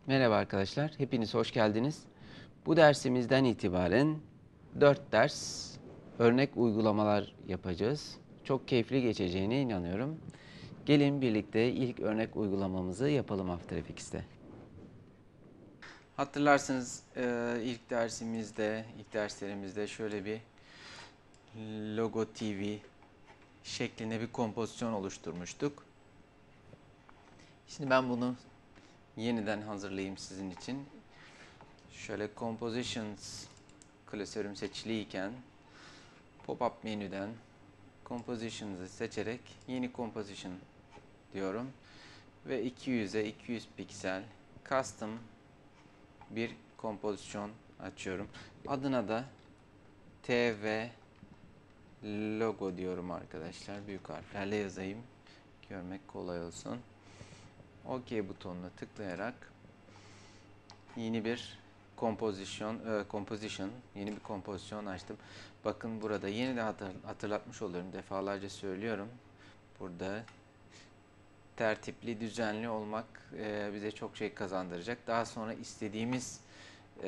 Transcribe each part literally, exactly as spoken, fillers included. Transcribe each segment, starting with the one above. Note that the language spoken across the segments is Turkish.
Merhaba arkadaşlar, hepiniz hoş geldiniz. Bu dersimizden itibaren dört ders örnek uygulamalar yapacağız. Çok keyifli geçeceğine inanıyorum. Gelin birlikte ilk örnek uygulamamızı yapalım After Effects'te. Hatırlarsınız e, ilk dersimizde, ilk derslerimizde şöyle bir logo T V şeklinde bir kompozisyon oluşturmuştuk. Şimdi ben bunu yeniden hazırlayayım sizin için. Şöyle Compositions klasörüm seçiliyken pop-up menüden Compositions'ı seçerek yeni Composition diyorum ve iki yüze iki yüz piksel custom bir kompozisyon açıyorum. Adına da T V logo diyorum arkadaşlar. Büyük harflerle yazayım. Görmek kolay olsun. OK butonuna tıklayarak yeni bir kompozisyon, e, composition, yeni bir kompozisyon açtım. Bakın burada yeni de hatırlatmış oluyorum. Defalarca söylüyorum. Burada tertipli, düzenli olmak e, bize çok şey kazandıracak. Daha sonra istediğimiz e,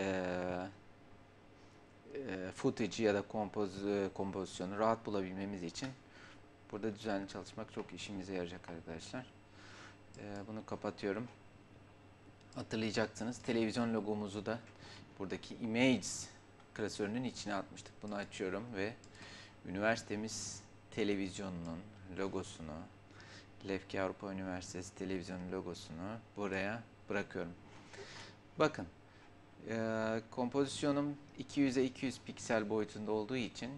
e, footage'i ya da kompoz, e, kompozisyonu rahat bulabilmemiz için burada düzenli çalışmak çok işimize yarayacak arkadaşlar. E, bunu kapatıyorum. Hatırlayacaksınız televizyon logomuzu da buradaki Images klasörünün içine atmıştık. Bunu açıyorum ve üniversitemiz televizyonunun logosunu, Lefke Avrupa Üniversitesi televizyon logosunu buraya bırakıyorum. Bakın e, kompozisyonum iki yüze iki yüz piksel boyutunda olduğu için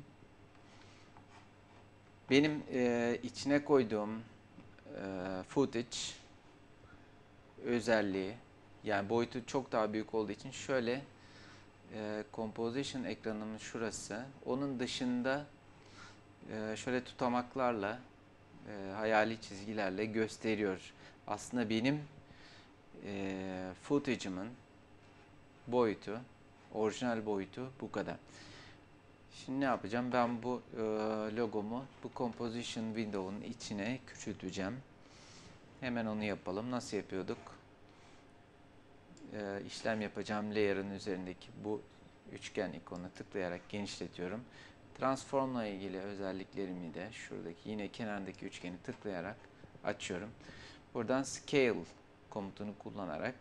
benim e, içine koyduğum e, footage özelliği, yani boyutu çok daha büyük olduğu için şöyle e, composition ekranımın şurası, onun dışında e, şöyle tutamaklarla e, hayali çizgilerle gösteriyor. Aslında benim e, footage'ımın boyutu, orijinal boyutu bu kadar. Şimdi ne yapacağım? Ben bu e, logomu bu composition window'un içine küçülteceğim. Hemen onu yapalım. Nasıl yapıyorduk? E, işlem yapacağım layer'ın üzerindeki bu üçgen ikonuna tıklayarak genişletiyorum. Transform'la ilgili özelliklerimi de şuradaki yine kenardaki üçgeni tıklayarak açıyorum. Buradan Scale komutunu kullanarak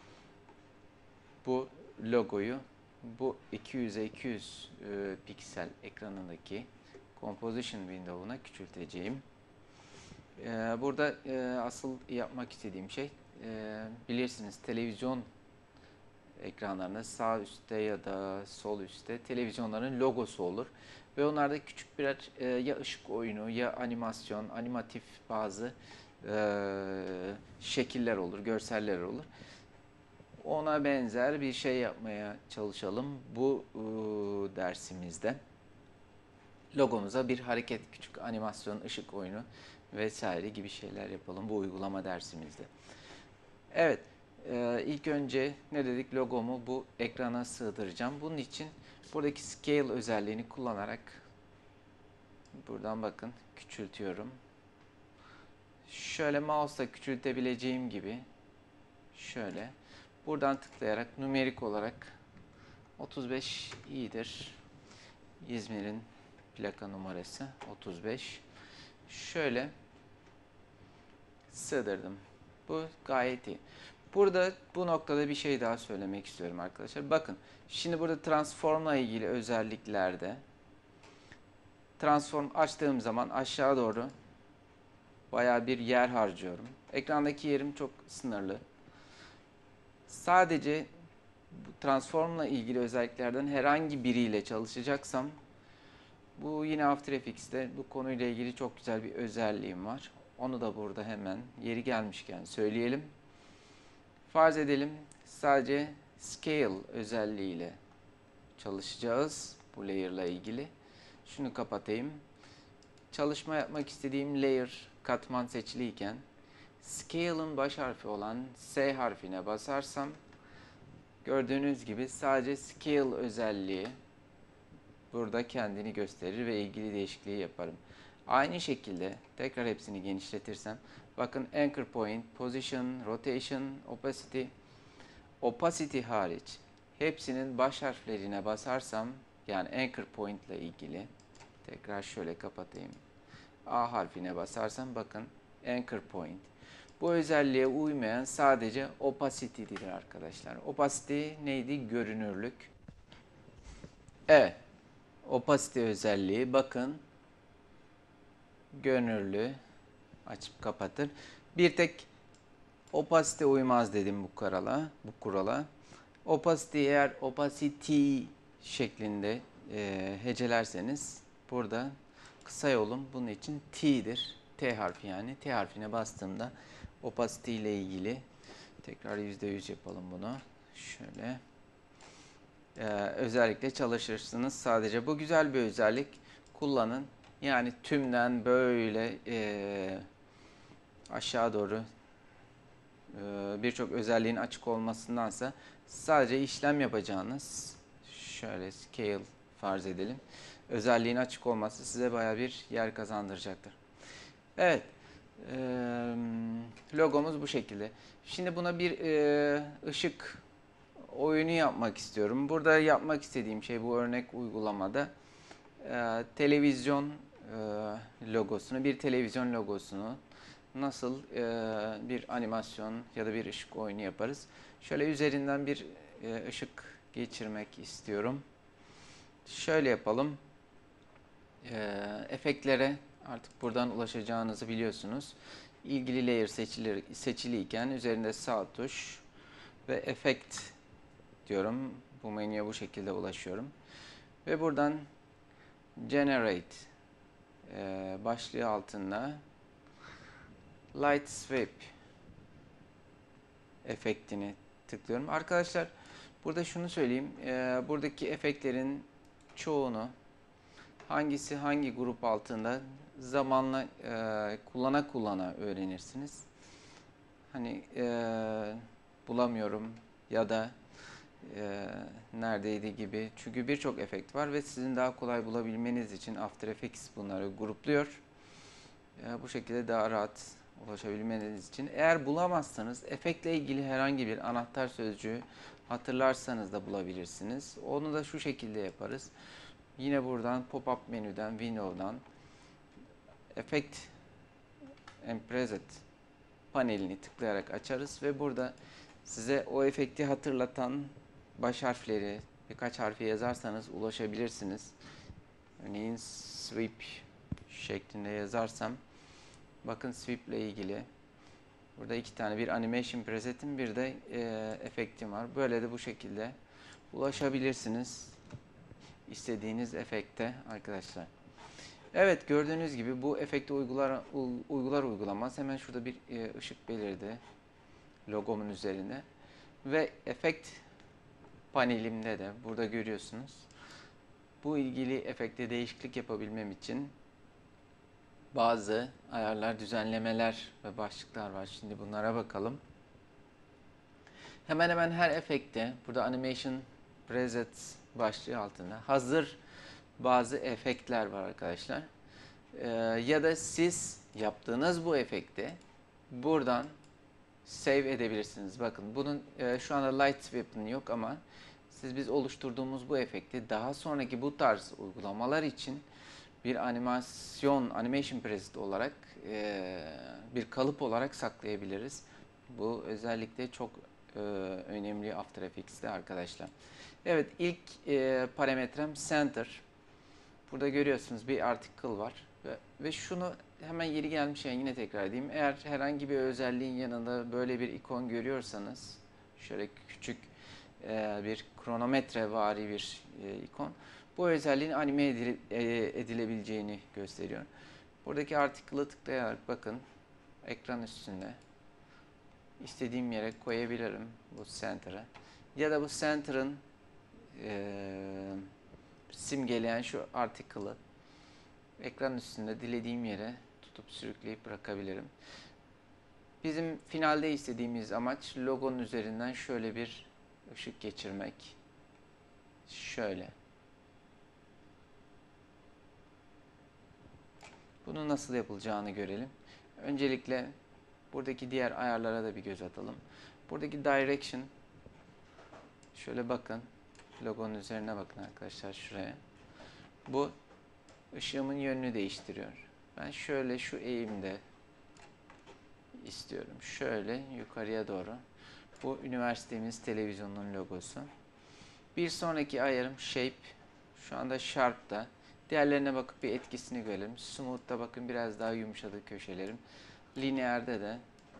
bu logoyu bu iki yüze iki yüz e, piksel ekranındaki Composition window'una küçülteceğim. E, burada e, asıl yapmak istediğim şey e, bilirsiniz televizyon ekranlarında sağ üstte ya da sol üstte televizyonların logosu olur. Ve onlarda küçük birer e, ya ışık oyunu ya animasyon, animatif bazı e, şekiller olur, görseller olur. Ona benzer bir şey yapmaya çalışalım bu e, dersimizde. Logomuza bir hareket, küçük animasyon, ışık oyunu vesaire gibi şeyler yapalım bu uygulama dersimizde. Evet, e, ilk önce ne dedik? Logomu bu ekrana sığdıracağım. Bunun için buradaki Scale özelliğini kullanarak buradan bakın küçültüyorum. Şöyle mouse'la küçültebileceğim gibi şöyle buradan tıklayarak numerik olarak otuz beş iyidir. İzmir'in plaka numarası otuz beş. Şöyle sığdırdım. Bu gayet iyi. Burada bu noktada bir şey daha söylemek istiyorum arkadaşlar. Bakın şimdi burada transformla ilgili özelliklerde transform açtığım zaman aşağı doğru bayağı bir yer harcıyorum. Ekrandaki yerim çok sınırlı. Sadece bu transformla ilgili özelliklerden herhangi biriyle çalışacaksam bu yine After Effects'te bu konuyla ilgili çok güzel bir özelliğim var. Onu da burada hemen yeri gelmişken söyleyelim. Farz edelim sadece Scale özelliğiyle çalışacağız bu layer ile ilgili. Şunu kapatayım. Çalışma yapmak istediğim layer katman seçiliyken Scale'ın baş harfi olan S harfine basarsam gördüğünüz gibi sadece Scale özelliği burada kendini gösterir ve ilgili değişikliği yaparım. Aynı şekilde tekrar hepsini genişletirsem bakın Anchor Point, Position, Rotation, Opacity opacity hariç hepsinin baş harflerine basarsam, yani anchor point ile ilgili, tekrar şöyle kapatayım. A harfine basarsam bakın anchor point. Bu özelliğe uymayan sadece opacity'dir arkadaşlar. Opacity neydi? Görünürlük. Evet. Opacity özelliği bakın görünürlüğü açıp kapatır. Bir tek opacity uymaz dedim bu kurala. Bu kurala. Opacity eğer opacity şeklinde e, hecelerseniz burada kısa yolum bunun için T'dir. T harfi yani. T harfine bastığımda opacity ile ilgili tekrar yüzde yüz yapalım bunu. Şöyle. Ee, özellikle çalışırsınız. Sadece bu güzel bir özellik. Kullanın. Yani tümden böyle e, aşağı doğru e, birçok özelliğin açık olmasındansa sadece işlem yapacağınız, şöyle scale farz edelim, özelliğin açık olması size baya bir yer kazandıracaktır. Evet. E, logomuz bu şekilde. Şimdi buna bir e, ışık oyunu yapmak istiyorum. Burada yapmak istediğim şey bu örnek uygulamada e, televizyon e, logosunu, bir televizyon logosunu nasıl e, bir animasyon ya da bir ışık oyunu yaparız. Şöyle üzerinden bir e, ışık geçirmek istiyorum. Şöyle yapalım. E, efektlere artık buradan ulaşacağınızı biliyorsunuz. İlgili layer seçili, seçiliyken üzerinde sağ tuş ve efekt diyorum. Bu menüye bu şekilde ulaşıyorum. Ve buradan Generate e, başlığı altında Light Sweep efektini tıklıyorum. Arkadaşlar burada şunu söyleyeyim. E, buradaki efektlerin çoğunu hangisi hangi grup altında zamanla e, kullana kullana öğrenirsiniz. Hani e, bulamıyorum ya da e, neredeydi gibi. Çünkü birçok efekt var ve sizin daha kolay bulabilmeniz için After Effects bunları grupluyor. E, bu şekilde daha rahat ulaşabilmeniz için. Eğer bulamazsanız efektle ilgili herhangi bir anahtar sözcüğü hatırlarsanız da bulabilirsiniz. Onu da şu şekilde yaparız. Yine buradan pop-up menüden, Window'dan Effect and Preset panelini tıklayarak açarız ve burada size o efekti hatırlatan baş harfleri, birkaç harfi yazarsanız ulaşabilirsiniz. Örneğin sweep şeklinde yazarsam, bakın sweep ile ilgili burada iki tane, bir animation presetim, bir de e, efektim var. Böyle de bu şekilde ulaşabilirsiniz istediğiniz efekte arkadaşlar. Evet, gördüğünüz gibi bu efekti uygular uygular uygulamaz hemen şurada bir e, ışık belirdi logomun üzerine ve efekt panelimde de burada görüyorsunuz. Bu ilgili efekte değişiklik yapabilmem için bazı ayarlar, düzenlemeler ve başlıklar var. Şimdi bunlara bakalım. Hemen hemen her efekte burada Animation Presets başlığı altında hazır bazı efektler var arkadaşlar. Ee, ya da siz yaptığınız bu efekti buradan save edebilirsiniz. Bakın bunun e, şu anda Light Sweep'in yok ama siz biz oluşturduğumuz bu efekti daha sonraki bu tarz uygulamalar için bir animasyon, animation preset olarak e, bir kalıp olarak saklayabiliriz. Bu özellikle çok e, önemli After Effects'te arkadaşlar. Evet, ilk e, parametrem center. Burada görüyorsunuz bir article var ve, ve şunu hemen yeri gelmişken yine tekrar edeyim. Eğer herhangi bir özelliğin yanında böyle bir ikon görüyorsanız, şöyle küçük e, bir kronometre vari bir e, ikon, bu özelliğin anime edile, e, edilebileceğini gösteriyor. Buradaki article'ı tıklayarak bakın ekran üstünde istediğim yere koyabilirim bu center'ı. Ya da bu center'ın e, simgeleyen şu article'ı ekran üstünde dilediğim yere tutup sürükleyip bırakabilirim. Bizim finalde istediğimiz amaç logonun üzerinden şöyle bir ışık geçirmek. Şöyle. Bunu nasıl yapılacağını görelim. Öncelikle buradaki diğer ayarlara da bir göz atalım. Buradaki direction Şöyle bakın. Logonun üzerine bakın arkadaşlar şuraya. Bu ışığımın yönünü değiştiriyor. Ben şöyle şu eğimde istiyorum. Şöyle yukarıya doğru. Bu üniversitemiz televizyonunun logosu. Bir sonraki ayarım Shape. Şu anda Sharp'ta. Diğerlerine bakıp bir etkisini görelim. Smooth'ta bakın biraz daha yumuşadı köşelerim. Linear'de de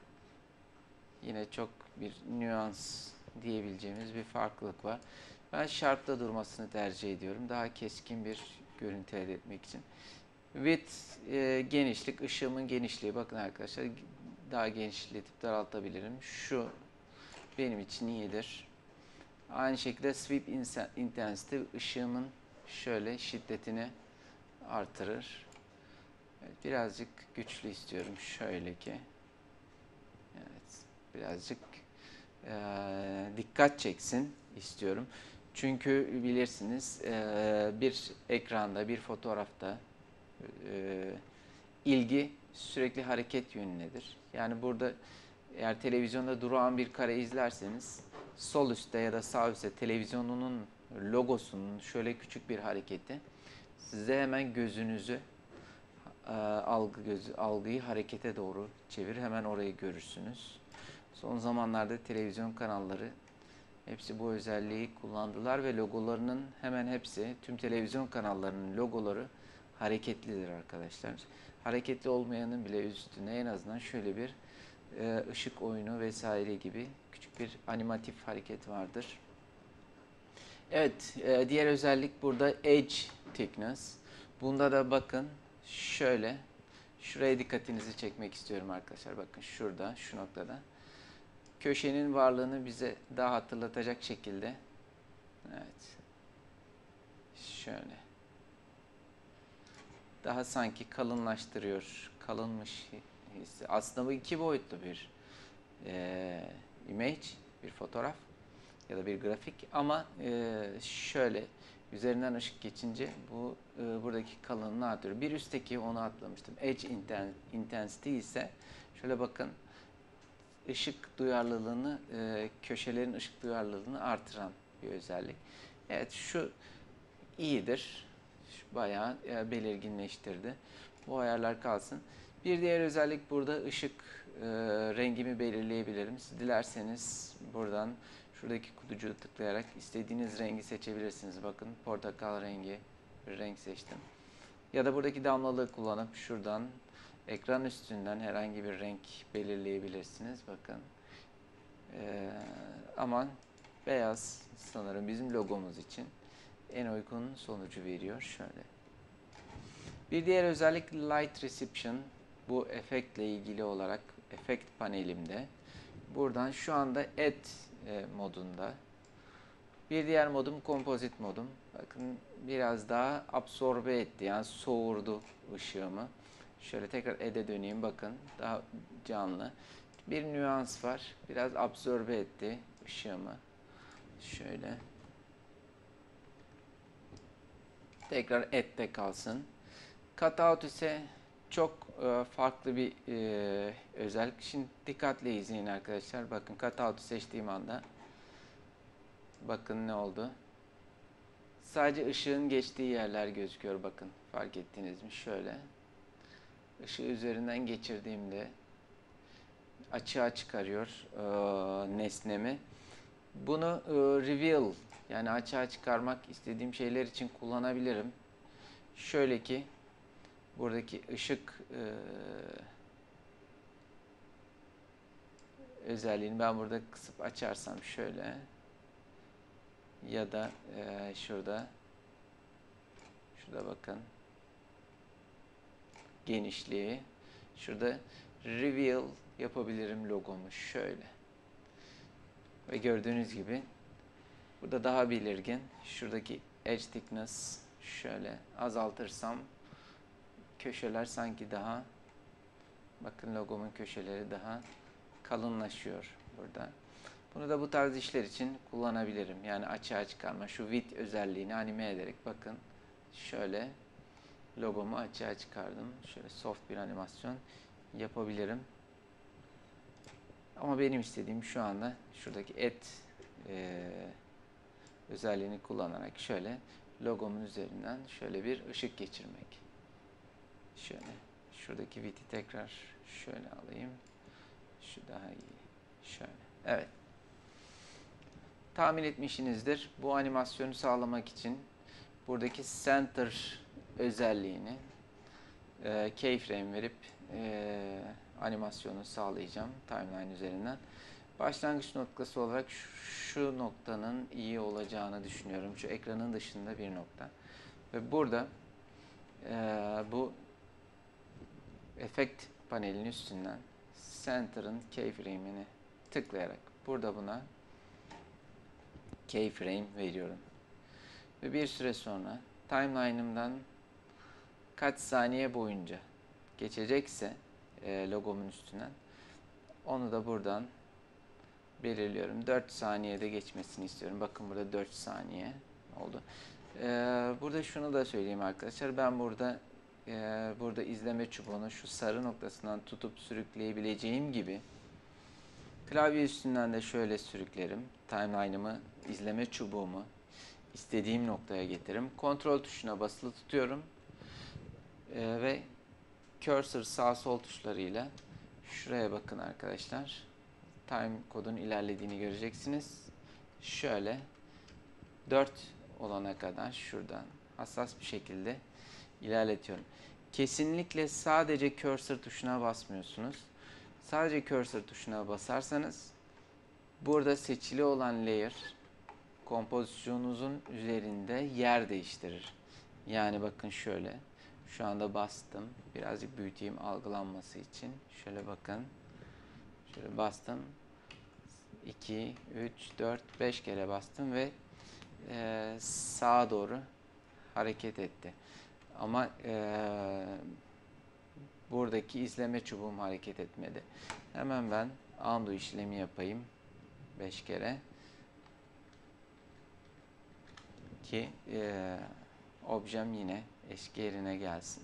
yine çok bir nüans diyebileceğimiz bir farklılık var. Ben Sharp'ta durmasını tercih ediyorum. Daha keskin bir görüntü elde etmek için. Width, e, genişlik, ışığımın genişliği. Bakın arkadaşlar daha genişletip daraltabilirim. Şu benim için iyidir. Aynı şekilde Sweep Intensity ışığımın şöyle şiddetini artırır. Evet, birazcık güçlü istiyorum şöyle ki. Evet, birazcık e, dikkat çeksin istiyorum. Çünkü bilirsiniz e, bir ekranda, bir fotoğrafta e, ilgi sürekli hareket yönündedir. Yani burada eğer televizyonda durağan bir kare izlerseniz sol üstte ya da sağ üstte televizyonunun logosunun şöyle küçük bir hareketi size hemen gözünüzü e, algı gözü algıyı harekete doğru çevir, hemen orayı görürsünüz. Son zamanlarda televizyon kanalları hepsi bu özelliği kullandılar ve logolarının hemen hepsi, tüm televizyon kanallarının logoları hareketlidir arkadaşlar. Hareketli olmayanın bile üstüne en azından şöyle bir e, ışık oyunu vesaire gibi küçük bir animatif hareket vardır. Evet, e, diğer özellik burada Edge Thickness. Bunda da bakın şöyle, şuraya dikkatinizi çekmek istiyorum arkadaşlar. Bakın şurada, şu noktada. Köşenin varlığını bize daha hatırlatacak şekilde. Evet. Şöyle. Daha sanki kalınlaştırıyor. Kalınmış hissi. Aslında bu iki boyutlu bir e, image, bir fotoğraf ya da bir grafik ama e, şöyle üzerinden ışık geçince bu e, buradaki kalınlığı artırıyor. Bir üstteki onu atlamıştım. Edge Intensity ise şöyle bakın ışık duyarlılığını, e, köşelerin ışık duyarlılığını artıran bir özellik. Evet şu iyidir. Şu bayağı e, belirginleştirdi. Bu ayarlar kalsın. Bir diğer özellik burada ışık e, rengimi belirleyebilirim. Siz dilerseniz buradan şuradaki kutucuğu tıklayarak istediğiniz rengi seçebilirsiniz. Bakın portakal rengi bir renk seçtim. Ya da buradaki damlalığı kullanıp şuradan ekran üstünden herhangi bir renk belirleyebilirsiniz. Bakın. Ee, ama beyaz sanırım bizim logomuz için en uygun sonucu veriyor. Şöyle. Bir diğer özellik Light Reception. Bu efektle ilgili olarak efekt panelimde. Buradan şu anda Add e, modunda. Bir diğer modum Composite modum. Bakın biraz daha absorbe etti. Yani soğurdu ışığımı. Şöyle tekrar Add'e döneyim. Bakın daha canlı. Bir nüans var. Biraz absorbe etti ışığımı. Şöyle. Tekrar Add'de kalsın. Cutout ise çok e, farklı bir e, özellik. Şimdi dikkatle izleyin arkadaşlar. Bakın Cutout'u seçtiğim anda bakın ne oldu? Sadece ışığın geçtiği yerler gözüküyor bakın. Fark ettiniz mi? Şöyle. Işığı üzerinden geçirdiğimde açığa çıkarıyor e, nesnemi. Bunu e, reveal yani açığa çıkarmak istediğim şeyler için kullanabilirim. Şöyle ki buradaki ışık e, özelliğini ben burada kısıp açarsam şöyle ya da e, şurada şurada bakın genişliği şurada reveal yapabilirim logomu şöyle ve gördüğünüz gibi burada daha belirgin şuradaki edge thickness şöyle azaltırsam köşeler sanki daha bakın logomun köşeleri daha kalınlaşıyor burada. Bunu da bu tarz işler için kullanabilirim. Yani açığa çıkarma, şu width özelliğini anime ederek bakın şöyle logomu açığa çıkardım. Şöyle soft bir animasyon yapabilirim. Ama benim istediğim şu anda şuradaki add e, özelliğini kullanarak şöyle logomun üzerinden şöyle bir ışık geçirmek. Şöyle şuradaki width'i tekrar şöyle alayım. Şu daha iyi. Şöyle. Evet. Tahmin etmişsinizdir. Bu animasyonu sağlamak için buradaki center özelliğini e, keyframe verip e, animasyonu sağlayacağım timeline üzerinden. Başlangıç noktası olarak şu, şu noktanın iyi olacağını düşünüyorum. Şu ekranın dışında bir nokta. Ve burada e, bu efekt panelinin üstünden center'ın keyframe'ini tıklayarak burada buna keyframe veriyorum. Ve bir süre sonra timeline'ımdan kaç saniye boyunca geçecekse e, logomun üstünden onu da buradan belirliyorum. dört saniyede geçmesini istiyorum. Bakın burada dört saniye oldu. Ee, burada şunu da söyleyeyim arkadaşlar. Ben burada e, burada izleme çubuğunu şu sarı noktasından tutup sürükleyebileceğim gibi klavye üstünden de şöyle sürüklerim. Timeline'ımı, izleme çubuğumu istediğim noktaya getiririm. Kontrol tuşuna basılı tutuyorum. Ee, ve cursor sağ sol tuşlarıyla şuraya bakın arkadaşlar. Time kodun ilerlediğini göreceksiniz. Şöyle dört olana kadar şuradan hassas bir şekilde ilerletiyorum. Kesinlikle sadece cursor tuşuna basmıyorsunuz. Sadece cursor tuşuna basarsanız burada seçili olan layer kompozisyonunuzun üzerinde yer değiştirir. Yani bakın şöyle. Şu anda bastım. Birazcık büyüteyim algılanması için. Şöyle bakın. Şöyle bastım. iki, üç, dört, beş kere bastım ve e, sağa doğru hareket etti. Ama e, buradaki izleme çubuğum hareket etmedi. Hemen ben undo işlemi yapayım. beş kere. Ki e, objem yine eski yerine gelsin.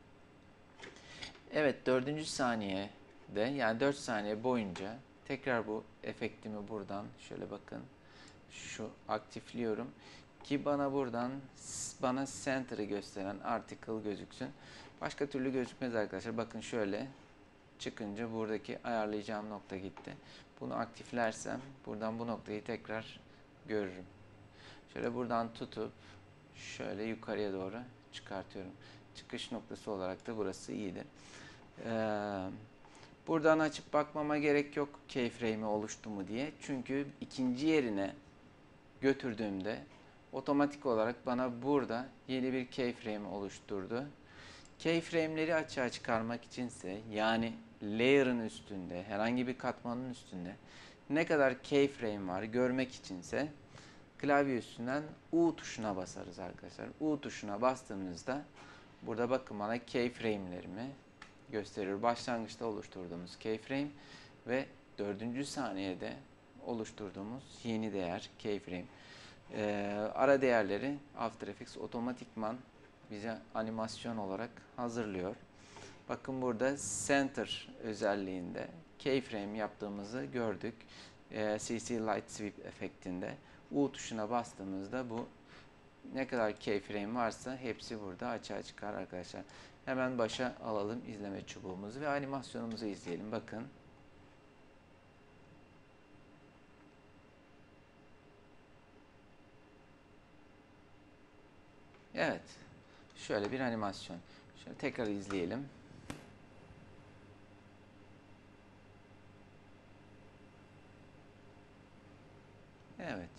Evet, dördüncü saniyede yani dört saniye boyunca tekrar bu efektimi buradan şöyle bakın şu aktifliyorum ki bana buradan bana center'ı gösteren article gözüksün. Başka türlü gözükmez arkadaşlar. Bakın şöyle çıkınca buradaki ayarlayacağım nokta gitti. Bunu aktiflersem buradan bu noktayı tekrar görürüm. Şöyle buradan tutup şöyle yukarıya doğru çıkartıyorum. Çıkış noktası olarak da burası iyidir. Ee, buradan açıp bakmama gerek yok keyframe'i oluştu mu diye. Çünkü ikinci yerine götürdüğümde otomatik olarak bana burada yeni bir keyframe oluşturdu. Keyframe'leri açığa çıkarmak içinse yani layer'ın üstünde herhangi bir katmanın üstünde ne kadar keyframe var görmek içinse klavye üstünden U tuşuna basarız arkadaşlar. U tuşuna bastığımızda burada bakın bana keyframe'lerimi gösteriyor. Başlangıçta oluşturduğumuz keyframe ve dördüncü saniyede oluşturduğumuz yeni değer keyframe. Ee, ara değerleri After Effects otomatikman bize animasyon olarak hazırlıyor. Bakın burada center özelliğinde keyframe yaptığımızı gördük. Ee, C C Light Sweep efektinde. U tuşuna bastığımızda bu ne kadar keyframe varsa hepsi burada açığa çıkar arkadaşlar. Hemen başa alalım izleme çubuğumuzu ve animasyonumuzu izleyelim. Bakın. Evet. Şöyle bir animasyon. Şöyle tekrar izleyelim. Evet.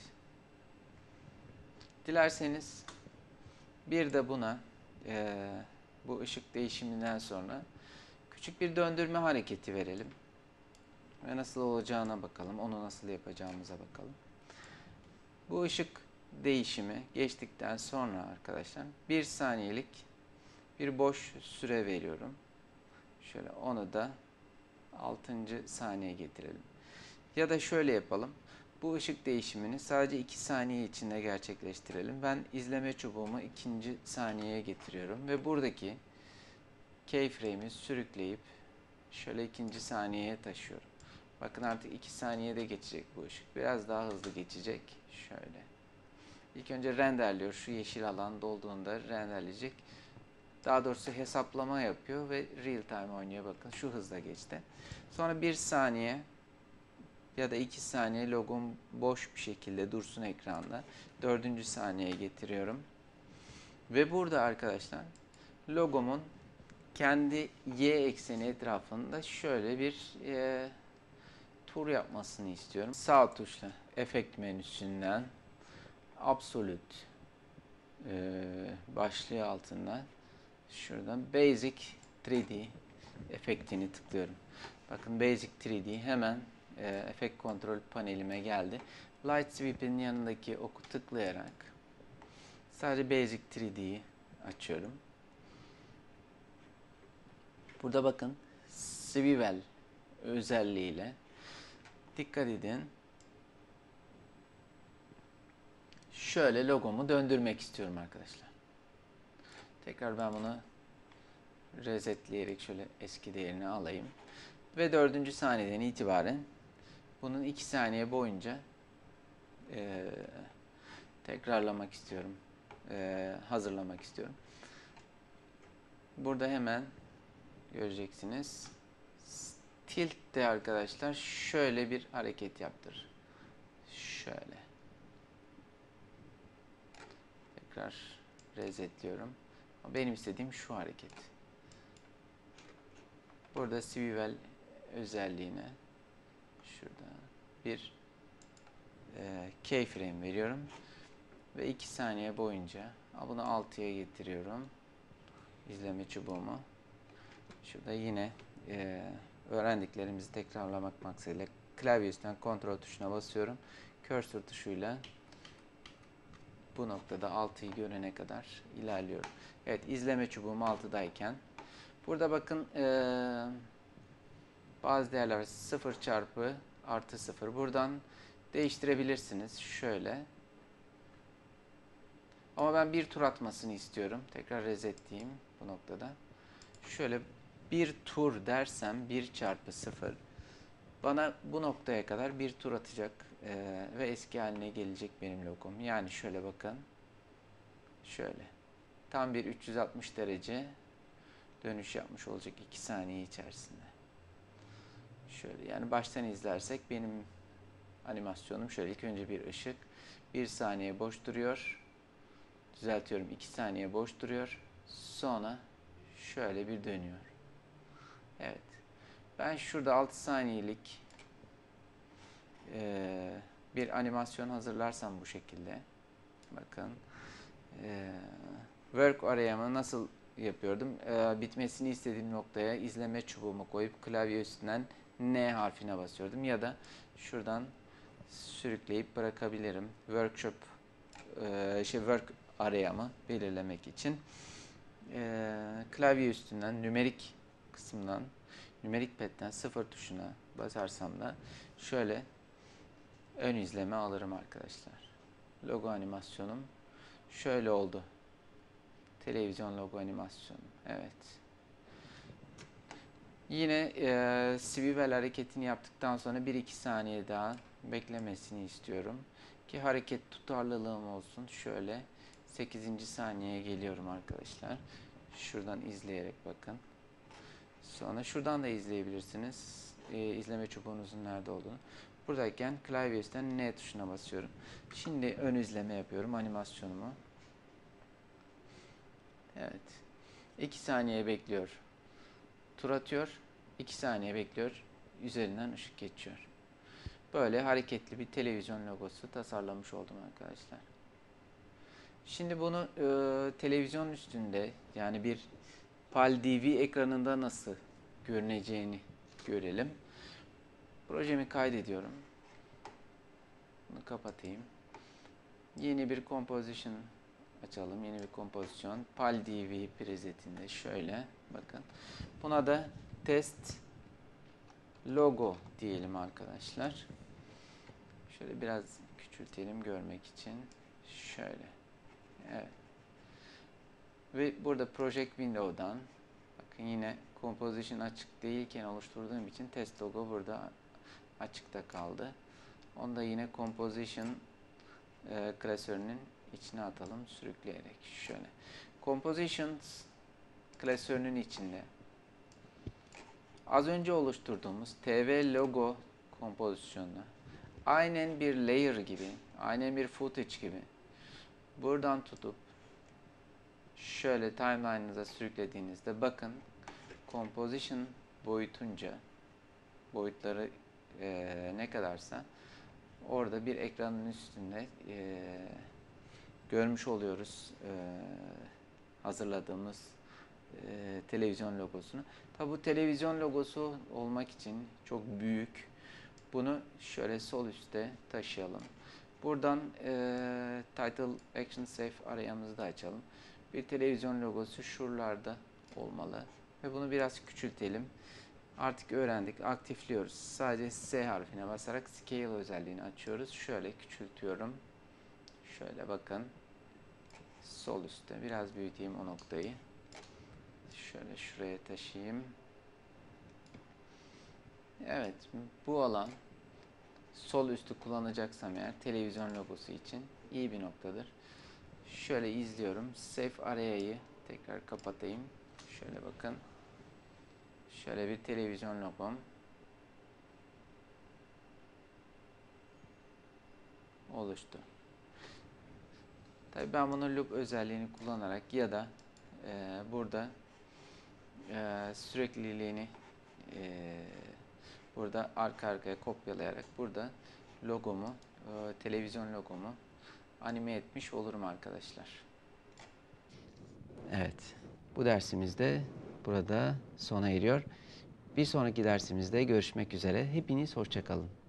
Dilerseniz bir de buna e, bu ışık değişiminden sonra küçük bir döndürme hareketi verelim. Ve nasıl olacağına bakalım. Onu nasıl yapacağımıza bakalım. Bu ışık değişimi geçtikten sonra arkadaşlar bir saniyelik bir boş süre veriyorum. Şöyle onu da altıncı saniye getirelim. Ya da şöyle yapalım. Bu ışık değişimini sadece iki saniye içinde gerçekleştirelim. Ben izleme çubuğumu ikinci saniyeye getiriyorum ve buradaki keyframe'i sürükleyip şöyle ikinci saniyeye taşıyorum. Bakın artık iki saniyede geçecek bu ışık. Biraz daha hızlı geçecek. Şöyle. İlk önce renderliyor. Şu yeşil alan dolduğunda renderleyecek. Daha doğrusu hesaplama yapıyor ve real time oynuyor. Bakın şu hızla geçti. Sonra bir saniye ya da iki saniye logom boş bir şekilde dursun ekranda. Dördüncü saniyeye getiriyorum. Ve burada arkadaşlar logomun kendi y ekseni etrafında şöyle bir e, tur yapmasını istiyorum. Sağ tuşla efekt menüsünden Absolute e, başlığı altından şuradan Basic üç D efektini tıklıyorum. Bakın Basic üç D hemen e, efekt kontrol panelime geldi. Light Sweep'in yanındaki oku tıklayarak sadece Basic üç D'yi açıyorum. Burada bakın Swivel özelliğiyle dikkat edin. Şöyle logomu döndürmek istiyorum arkadaşlar. Tekrar ben bunu resetleyerek şöyle eski değerini alayım. Ve dördüncü saniyeden itibaren bunun iki saniye boyunca e, tekrarlamak istiyorum. E, hazırlamak istiyorum. Burada hemen göreceksiniz. Tilt de arkadaşlar şöyle bir hareket yaptır. Şöyle. Tekrar resetliyorum. Benim istediğim şu hareket. Burada Swivel özelliğine şurada bir e, keyframe veriyorum. Ve iki saniye boyunca bunu altıya getiriyorum. İzleme çubuğumu. Şurada yine e, öğrendiklerimizi tekrarlamak maksadıyla klavye üstünden kontrol tuşuna basıyorum. Cursor tuşuyla bu noktada altıyı görene kadar ilerliyorum. Evet, izleme çubuğum altıdayken burada bakın e, bazı değerler sıfır çarpı artı sıfır. Buradan değiştirebilirsiniz. Şöyle. Ama ben bir tur atmasını istiyorum. Tekrar resetleyeyim bu noktada. Şöyle bir tur dersem bir çarpı sıfır bana bu noktaya kadar bir tur atacak ee, ve eski haline gelecek benim logom. Yani şöyle bakın. Şöyle. Tam bir üç yüz altmış derece dönüş yapmış olacak iki saniye içerisinde. Şöyle yani baştan izlersek benim animasyonum şöyle. İlk önce bir ışık. bir saniye boş duruyor. Düzeltiyorum. iki saniye boş duruyor. Sonra şöyle bir dönüyor. Evet. Ben şurada altı saniyelik e, bir animasyon hazırlarsam bu şekilde. Bakın. E, work arayamı nasıl yapıyordum? E, bitmesini istediğim noktaya izleme çubuğumu koyup klavye üstünden N harfine basıyordum. Ya da şuradan sürükleyip bırakabilirim. Workshop e, şey work arayamı belirlemek için. E, klavye üstünden nümerik kısımdan nümerik pad'den sıfır tuşuna basarsam da şöyle ön izleme alırım arkadaşlar. Logo animasyonum şöyle oldu. Televizyon logo animasyonu. Evet. Yine e, swivel hareketini yaptıktan sonra bir iki saniye daha beklemesini istiyorum. Ki hareket tutarlılığım olsun. Şöyle sekizinci saniyeye geliyorum arkadaşlar. Şuradan izleyerek bakın. Sonra şuradan da izleyebilirsiniz. E, izleme çubuğunuzun nerede olduğunu. Buradayken klavye üstünden N tuşuna basıyorum. Şimdi ön izleme yapıyorum animasyonumu. Evet. iki saniye bekliyor. Tur atıyor. iki saniye bekliyor. Üzerinden ışık geçiyor. Böyle hareketli bir televizyon logosu tasarlamış oldum arkadaşlar. Şimdi bunu e, televizyon üstünde yani bir PAL D V ekranında nasıl görüneceğini görelim. Projemi kaydediyorum. Bunu kapatayım. Yeni bir composition açalım. Yeni bir kompozisyon. PAL D V presetinde şöyle bakın. Buna da test logo diyelim arkadaşlar. Şöyle biraz küçültelim görmek için. Şöyle. Evet. Ve burada Project Window'dan bakın yine composition açık değilken oluşturduğum için test logo burada açıkta kaldı. Onu da yine composition e, klasörünün içine atalım sürükleyerek. Şöyle. Compositions klasörünün içinde az önce oluşturduğumuz T V logo kompozisyonuna aynen bir layer gibi, aynen bir footage gibi buradan tutup şöyle timeline'ınıza sürüklediğinizde bakın composition boyutunca boyutları e, ne kadarsa orada bir ekranın üstünde e, görmüş oluyoruz e, hazırladığımız e, televizyon logosunu. Tabi bu televizyon logosu olmak için çok büyük. Bunu şöyle sol üstte taşıyalım. Buradan e, Title Action Safe arayamızı da açalım. Bir televizyon logosu şuralarda olmalı. Ve bunu biraz küçültelim. Artık öğrendik. Aktifliyoruz. Sadece S harfine basarak Scale özelliğini açıyoruz. Şöyle küçültüyorum. Şöyle bakın. Sol üstte. Biraz büyüteyim o noktayı. Şöyle şuraya taşıyayım. Evet. Bu alan sol üstü kullanacaksam eğer televizyon logosu için iyi bir noktadır. Şöyle izliyorum. Safe arayayı tekrar kapatayım. Şöyle bakın. Şöyle bir televizyon logom oluştu. Tabii ben bunu loop özelliğini kullanarak ya da e, burada e, sürekliliğini e, burada arka arkaya kopyalayarak burada logomu, e, televizyon logomu anime etmiş olurum arkadaşlar. Evet, bu dersimizde burada sona eriyor. Bir sonraki dersimizde görüşmek üzere. Hepiniz hoşça kalın.